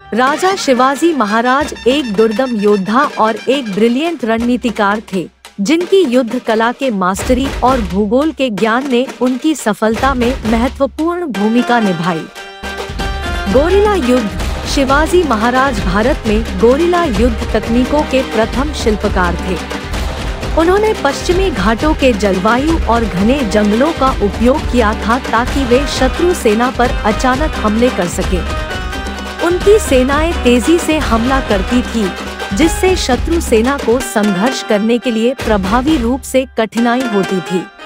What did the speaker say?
राजा शिवाजी महाराज एक दुर्दम योद्धा और एक ब्रिलियंट रणनीतिकार थे, जिनकी युद्ध कला के मास्टरी और भूगोल के ज्ञान ने उनकी सफलता में महत्वपूर्ण भूमिका निभाई। गोरिल्ला युद्ध। शिवाजी महाराज भारत में गोरिल्ला युद्ध तकनीकों के प्रथम शिल्पकार थे। उन्होंने पश्चिमी घाटों के जलवायु और घने जंगलों का उपयोग किया था ताकि वे शत्रु सेना पर अचानक हमले कर सके। उनकी सेनाएं तेजी से हमला करती थी, जिससे शत्रु सेना को संघर्ष करने के लिए प्रभावी रूप से कठिनाई होती थी।